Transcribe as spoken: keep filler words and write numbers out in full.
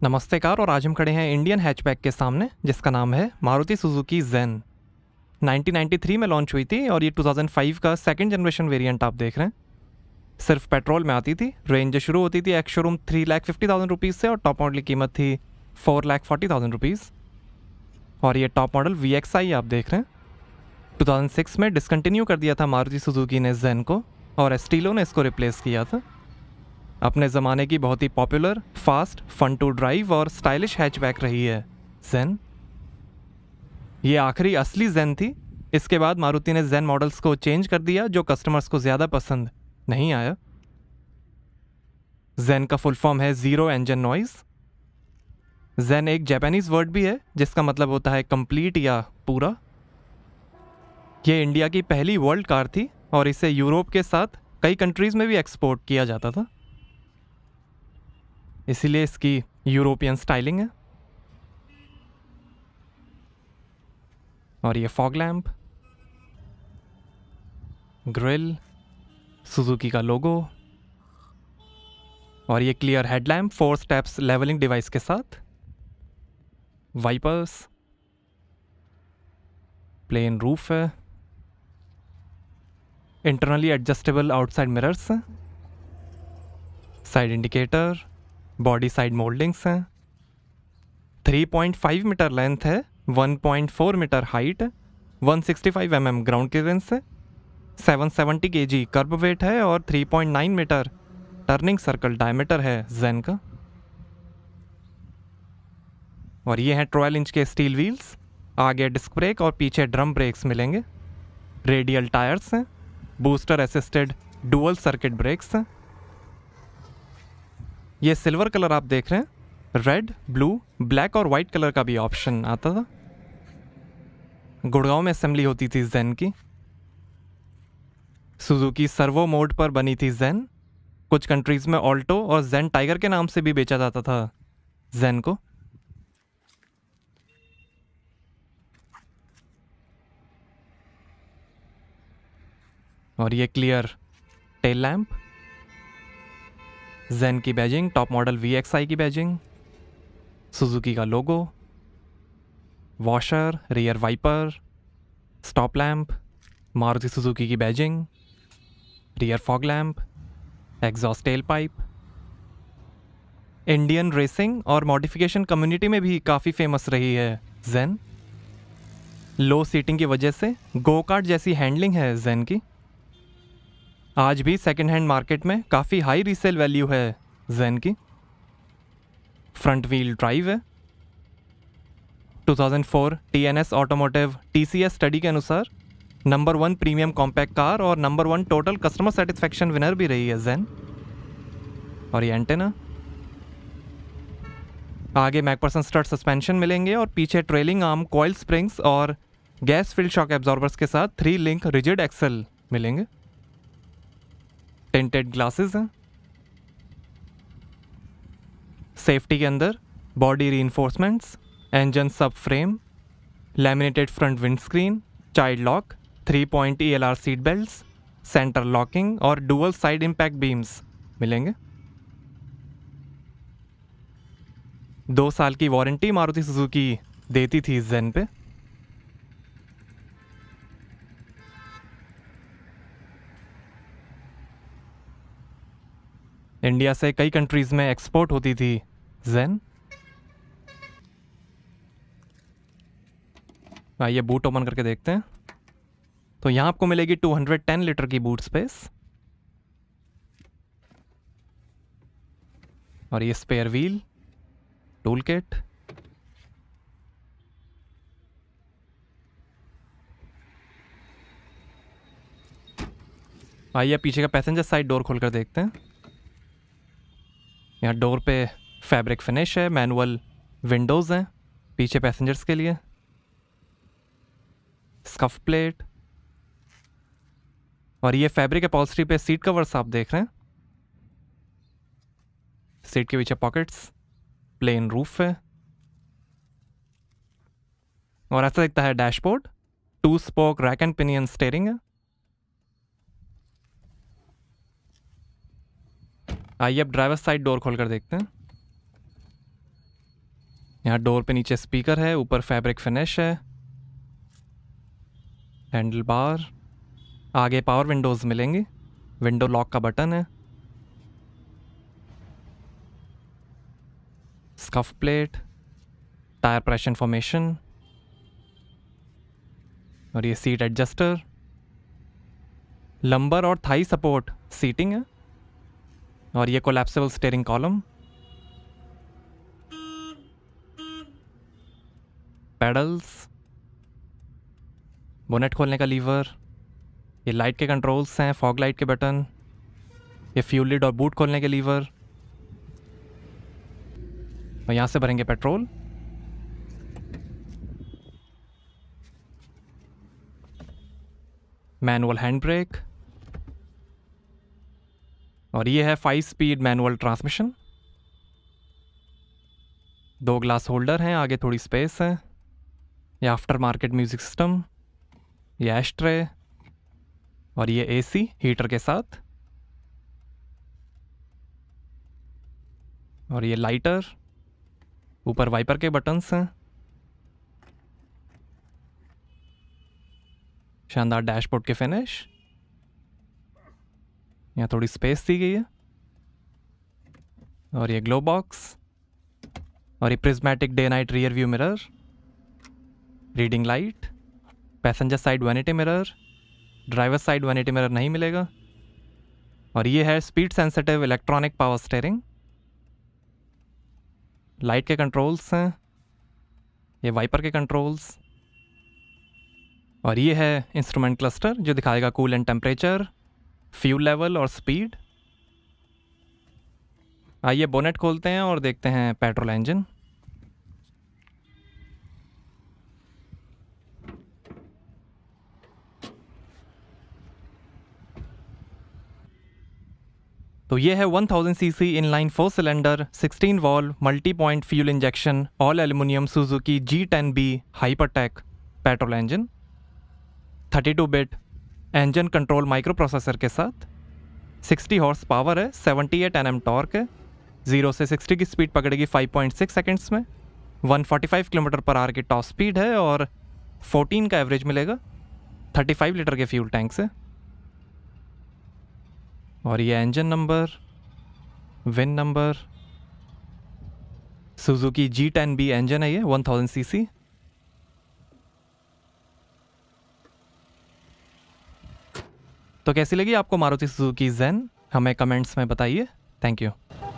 नमस्ते कार, और आज हम खड़े हैं इंडियन हैचबैक के सामने जिसका नाम है Maruti Suzuki Zen. Nineteen ninety three में लॉन्च हुई थी और ये टू थाउज़ेंड फाइव का सेकंड जनरेशन वेरिएंट आप देख रहे हैं। सिर्फ पेट्रोल में आती थी। रेंज शुरू होती थी ex showroom three lakh fifty thousand rupees से और टॉप मॉडल की कीमत थी four lakh forty thousand rupees. और ये top model V X I आप देख रहे हैं। टू थाउज़ेंड सिक्स में डिसकंटिन्यू कर दिया था मारुति सुजुकी ने जेन को और एस्टीलो ने इसको रिप्लेस किया था। अपने ज़माने की बहुत ही popular, fast, fun to drive और स्टाइलिश हैचबैक रही है जेन। ये आखिरी असली जेन थी। इसके बाद मारुति ने जेन मॉडल्स को चेंज कर दिया जो कस्टमर्स को ज़्यादा पसंद नहीं आया। जेन का फुल फॉर्म है ज़ीरो इंजन नॉइज। जेन एक जापानीज वर्ड भी है जिसका मतलब होता है कंप्लीट या पूरा। ये इंडिया की पहली वर्ल्ड कार थी और इसे यूरोप के साथ कई कंट्रीज़ में भी एक्सपोर्ट किया जाता था, इसीलिए इसकी यूरोपियन स्टाइलिंग है। और ये फॉग लैम्प, ग्रिल, सुजुकी का लोगो और ये clear headlamp four steps levelling device के साथ। वाइपर्स, प्लेन रूफ है, इंटरनली एडजस्टेबल आउटसाइड मिरर्स हैं, side indicator, body side mouldings हैं, three point five metre length है, one point four metre height है, one sixty five M M ground clearance है, seven seventy KG kerb weight है और three point nine metre turning circle diameter है Zen का। और ये हैं ट्वेल्व इंच के स्टील व्हील्स। आगे डिस्क ब्रेक और पीछे ड्रम ब्रेक्स मिलेंगे। रेडियल टायर्स हैं, booster assisted dual circuit brakes हैं। ये सिल्वर कलर आप देख रहे हैं। रेड, ब्लू, ब्लैक और वाइट कलर का भी ऑप्शन आता था। गुड़गांव में असेंबली होती थी जेन की। सुजुकी सर्वो मोड पर बनी थी जेन। कुछ कंट्रीज में ऑल्टो और जेन टाइगर के नाम से भी बेचा जाता था जेन को। और ये क्लियर टेल लैम्प, जेन की badging, top model V X I की बैजिंग, सुजुकी का logo, washer, rear wiper, stop lamp, Maruti Suzuki की badging, rear fog lamp, exhaust tail pipe. Indian racing और मॉडिफिकेशन कम्युनिटी में भी काफ़ी फेमस रही है जेन। लो सीटिंग की वजह से गो कार्ट जैसी हैंडलिंग है जेन की। आज भी सेकेंड हैंड मार्केट में काफ़ी हाई रीसेल वैल्यू है जेन की। फ्रंट व्हील ड्राइव है। Two thousand four T N S automotive T C S study के अनुसार number one premium compact car और number one total customer satisfaction winner भी रही है जेन। और ये एंटेना, आगे मैकपर्सन स्टड सस्पेंशन मिलेंगे और पीछे ट्रेलिंग आर्म, कॉइल स्प्रिंग्स और गैस फील्ड शॉक एब्जॉर्बर्स के साथ थ्री लिंक रिजिड एक्सल मिलेंगे। टिंटेड ग्लासेस हैं। सेफ्टी के अंदर body reinforcements, engine sub frame, laminated front windscreen, child lock, three point E L R seat belts, centre locking और dual side impact beams मिलेंगे। दो साल की वारंटी मारुति सुजुकी देती थी जेन पे। इंडिया से कई कंट्रीज में एक्सपोर्ट होती थी जेन। आइए बूट ओपन करके देखते हैं। तो यहाँ आपको मिलेगी टू हंड्रेड टेन लीटर की बूट स्पेस। और ये स्पेयर व्हील, टूल किट, आइए पीछे का पैसेंजर साइड डोर खोलकर देखते हैं। यहाँ डोर पे फैब्रिक फिनिश है, मैनुअल विंडोज़ हैं पीछे पैसेंजर्स के लिए, स्कफ प्लेट और ये फैब्रिक अपॉल्स्ट्री पे सीट कवर्स आप देख रहे हैं। सीट के पीछे पॉकेट्स, प्लेन रूफ है और ऐसा दिखता है dashboard. Two spoke rack and pinion steering है। आइए अब ड्राइवर साइड डोर खोलकर देखते हैं। यहाँ डोर पे नीचे स्पीकर है, ऊपर फैब्रिक फिनिश है, हैंडल बार, आगे पावर विंडोज़ मिलेंगी, विंडो लॉक का बटन है, scuff plate, tyre pressure information, और ये सीट एडजस्टर, लंबर और थाई सपोर्ट सीटिंग है, और ये collapsible steering column, pedals, bonnet खोलने का लीवर, ये लाइट के कंट्रोल्स हैं, फॉग लाइट के बटन, ये फ्यूल लिड और बूट खोलने के लीवर, और यहाँ से भरेंगे पेट्रोल। मैनुअल हैंड ब्रेक, और ये है फाइव स्पीड मैनुअल ट्रांसमिशन, दो ग्लास होल्डर हैं, आगे थोड़ी स्पेस है, ये आफ्टर मार्केट म्यूजिक सिस्टम, ये एश ट्रे, और ये एसी हीटर के साथ, और ये लाइटर, ऊपर वाइपर के बटन्स हैं, शानदार डैशबोर्ड के फिनिश, यहाँ थोड़ी स्पेस दी गई है, और ये ग्लो बॉक्स, और ये prismatic day night rear view mirror, reading light, passenger side vanity mirror, driver side vanity mirror नहीं मिलेगा, और ये है speed sensitive electronic power steering, light के कंट्रोल्स हैं, ये वाइपर के कंट्रोल्स, और ये है इंस्ट्रूमेंट क्लस्टर जो दिखाएगा coolant temperature, fuel level और स्पीड। आइए बोनेट खोलते हैं और देखते हैं पेट्रोल इंजन। तो ये है one thousand CC inline four cylinder sixteen valve multi point fuel injection all aluminium Suzuki G ten B hypertech petrol engine, thirty two bit engine control microprocessor के साथ, सिक्सटी हॉर्स पावर है, seventy eight N M torque है, zero से sixty की speed पकड़ेगी five point six seconds में, one forty five kilometre per hour की top speed है और फोर्टीन का एवरेज मिलेगा, थर्टी फाइव लीटर के फ्यूल टैंक से। और ये engine number, VIN number, Suzuki G ten B engine है ये वन थाउज़ेंड सीसी। तो कैसी लगी आपको मारुति सुजुकी ज़ेन, हमें कमेंट्स में बताइए। Thank you.